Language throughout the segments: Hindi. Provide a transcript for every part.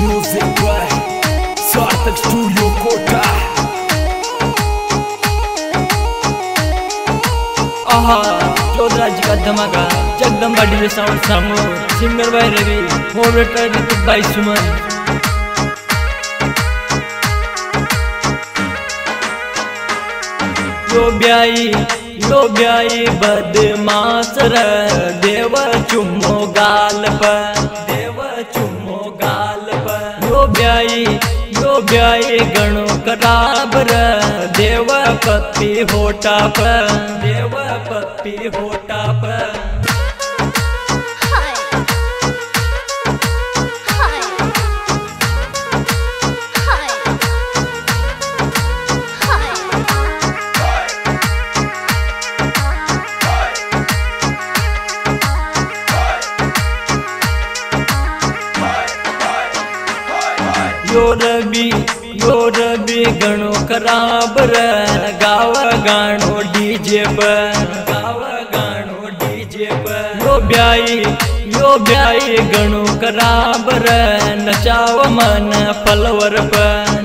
Music by Sarthak Studio Kota. आहा चौधरा जी का धमाका जगदम्बा डीजे साउंड सामो सिंगर भाई रवि मॉडरेटर ऋतिक भाई सुमन। यो ब्याई बदमाश रे देव चुम्मो गाल पर यो ब्याई गणो खराब रे देव पप्पी होटा पर यो रबी गणो खराब रे गावा गाणो डीजे पर यो ब्याई गणो खराब रे नचाव मन पलवर पर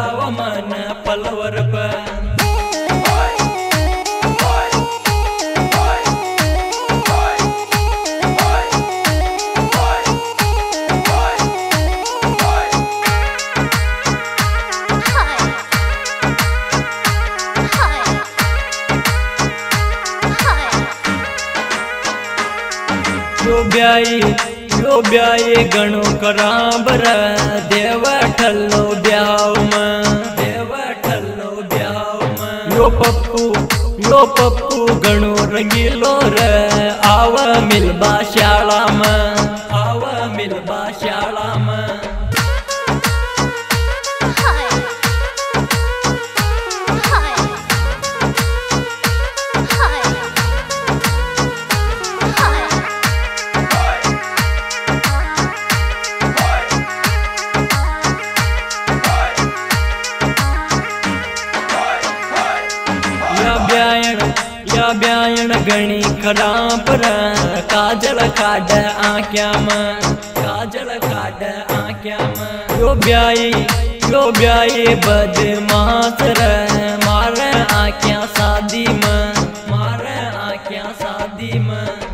यो ब्याई गणो खराब रे देव ठल्लो ब्याव में यो पप्पू गणो रंगीलो रे आवा मिलबा शाला में ब्यायण गणी खराब रे काजल काट आँख्या में यो ब्याई बदमाश रे मारे आँख्या शादी में